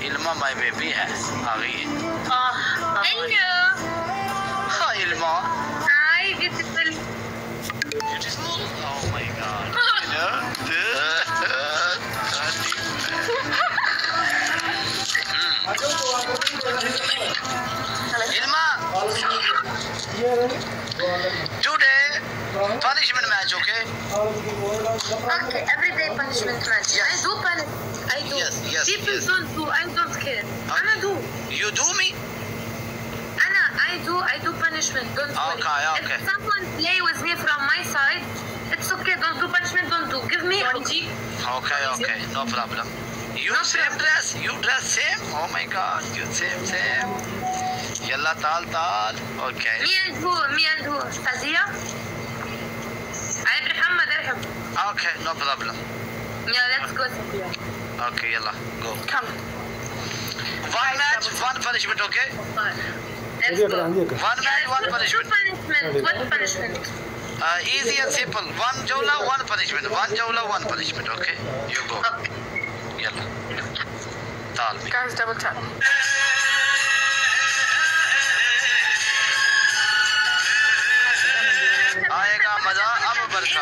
इल्मा my baby है, आ गई है। Hello hi Ilma. Hi beautiful. Oh my God. Ilma, today punishment match, okay? Okay, everyday punishment match. Yes. I do punish. I do. Yes, yes, People yes. don't do. I don't care. Okay. Anna do. You do me? Anna, I do punishment. Don't worry. Okay, okay. If someone play with me from my side, it's okay. Don't do punishment. Don't do. Give me. Okay, okay, no problem. You No same problem. dress? You dress same? Oh my God, you same. Yalla tal. Okay. Me and who? Fazia? I Muhammad Arham. Okay, no problem. Yeah, let's go, Fazia. Okay, yalla, go. Come. One match, one punishment, okay? Let's go. One match, one Two punishment. punishment. What punishment? Easy and simple. One jawla, one punishment. One jawla, one punishment, okay? You go. Okay. Yalla. Tal me. Guys, double tap. आएगा मजा अब बरसा।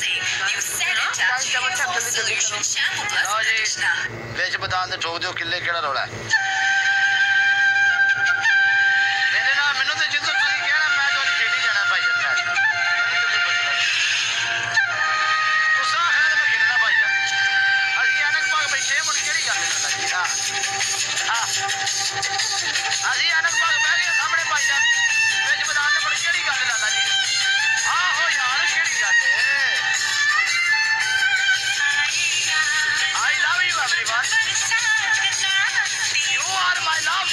लो जी, बेच बदान दे ठोक दियो किले केड़ा रोड़ा है। मेरे नाल मेनू ते जिद्दों तुसीं कहना मैं तो नहीं खेडी जाना भाई जान मैच। मैनू ते कोई मसला नहीं। तुसां आखना मैं खेलना भाई जान। असीं ऐनक पा के बैठे मुड़ केड़ी गल है जी हां। असीं ऐनक पा के बैठ गए सामने भाई जान। बेच बदान दे मुड़ केड़ी गल है लाला जी। आहो यार केड़ी गल है। I love you everyone. You are my love.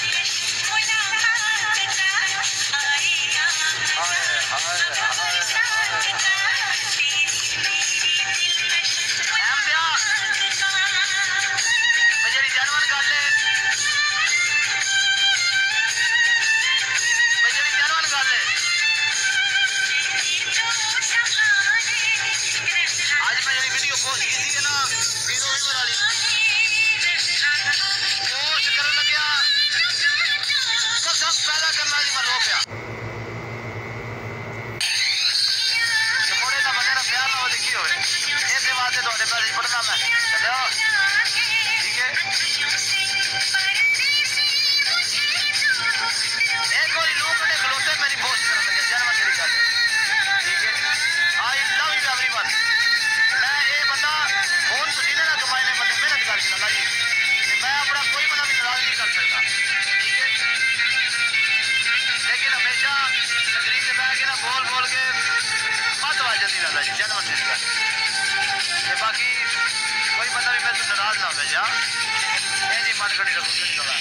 बाकी कोई बंदा भी मैं तो नाराज ना हो जा ये नहीं मन खड़ी रखो नहीं होगा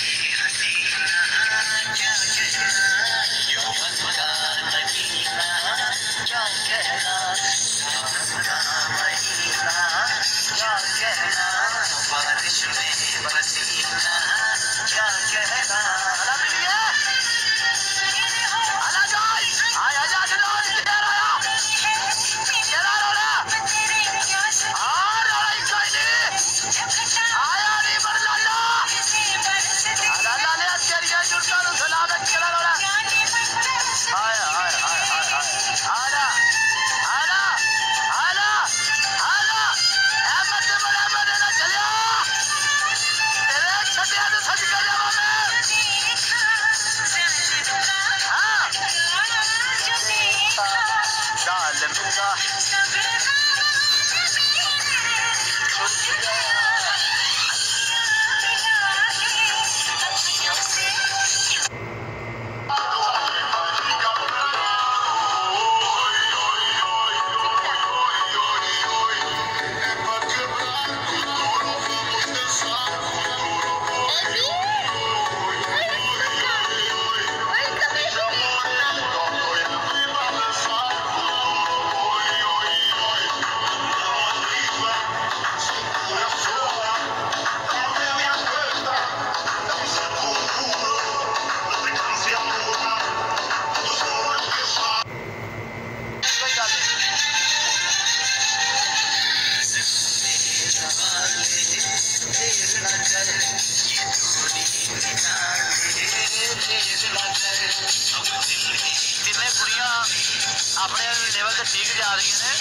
कुड़ियां अपने लेवल से ठीक जा रही ने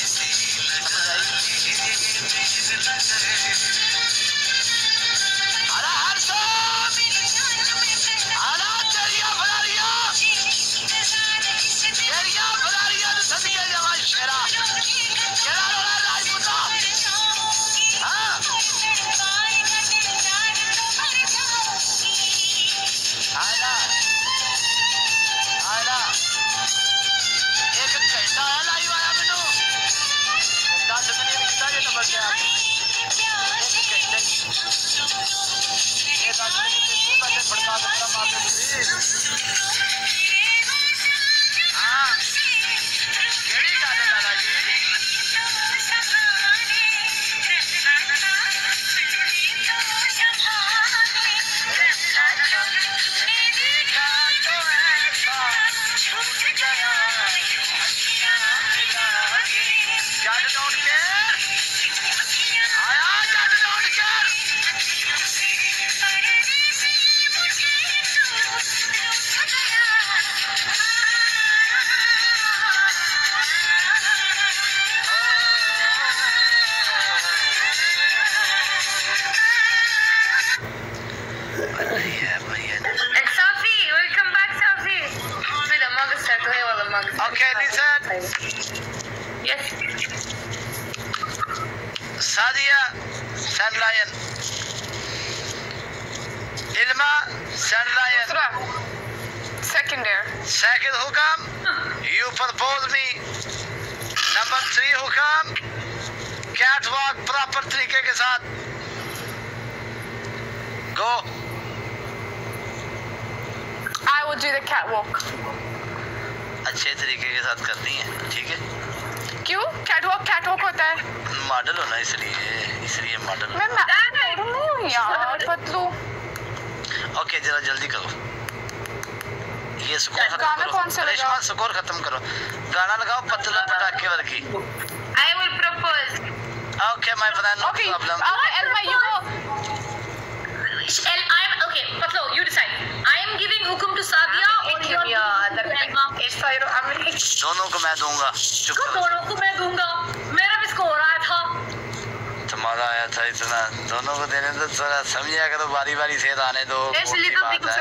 Okay, listen. Yes. Sadia, Sand Lion. Ilma, Sand Lion. Secondary. Second hukam, you propose me. Number 3 hukam, catwalk proper तरीके के साथ. Go. I will do the catwalk. अच्छे तरीके के साथ करनी है, ठीक है? क्यों? कैटवॉक होता है। मॉडल होना इसलिए मॉडल। मैं मॉडल नहीं हूँ यार, पतलू। ओके, जरा जल्दी करो। ये स्कोर खत्म गाना करो। कौन सा लगाओ? स्कोर खत्म करो। गाना लगाओ पतला पटाखे वर्गी। I will propose. Okay, my friend, no Okay, problem. Elma, you go. Okay, Patlo, you decide. I am giving hukum to Sadia or you are giving to Elma. दोनों को मैं दूंगा। चुप करो। दोनों को मैं दूंगा। मेरा भी स्कोर आया था। तुम्हारा आया था इतना, दोनों को देने तो थोड़ा समझिया करो, बारी से आने दो। तुम दोनों को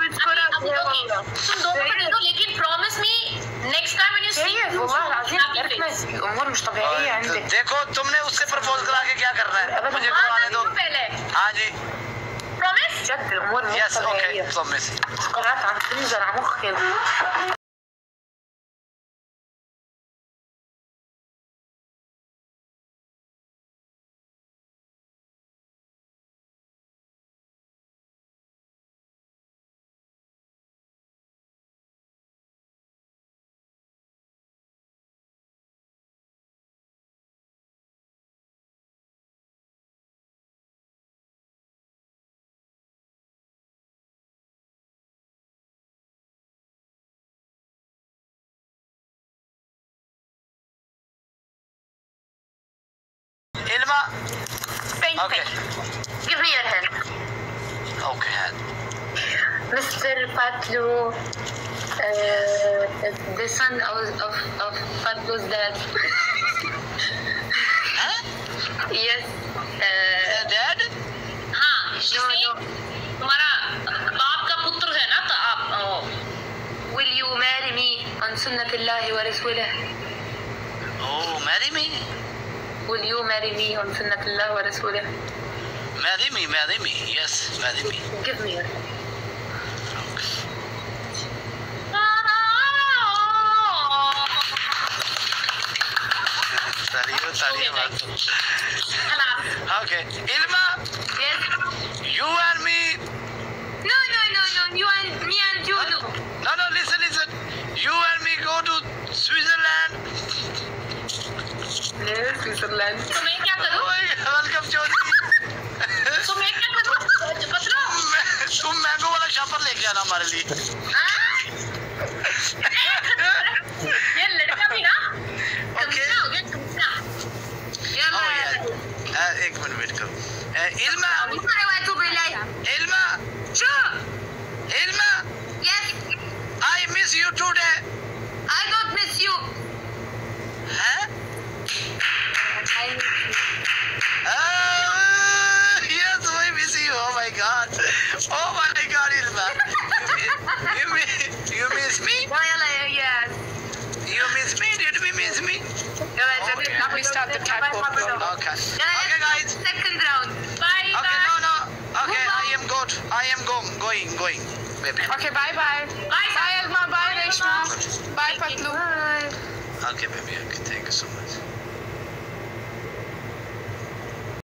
दे दो, लेकिन promise me next time when you see الأمور مش طبيعية عندك. देखो तुमने उससे प्रपोज करा के क्या करना है, मुझे करवाने दो पहले। हाँ जी Promise? جد الأمور مش yes okay طبيعية. Promise قرارات عم تنزل على مخي. Ilma Thank okay you. Give me your hand. Okay hand Mr. Patlu, the son of Patlu's dad. Yes. Dad हाँ, तुम्हारा बाप का पुत्र है ना, तो आप will you marry me on sunnatillahi wa rasulihi? Oh marry me Will you marry me on sunnatillahi wa rasulihi? Marry me yes marry me Give me your hand. तालियों okay Ilma Yes. you and me No. You and me and you. no listen you and me go to Switzerland Yes, Switzerland. तो मैं क्या करूँ? Welcome Chaudhary तो मैं क्या करूँ? पत्रो? तुम मैंगो वाला शॉपर लेके आना हमारे लिए ये लड़का भी ना? Okay. कमीना हो गया, कमीना। Oh, yeah. एक मिनट वेट करो Ilma Sure. इल्मा Yes. I miss you today the catwalk. Okay. Okay, guys. Second round. Bye. Okay, Bye. no. Okay, I am good. I am going, baby. Okay, bye bye. Bye. Bye Elma, bye Reshma. Bye Patlu. Bye. Okay, baby. Okay, thank you so much.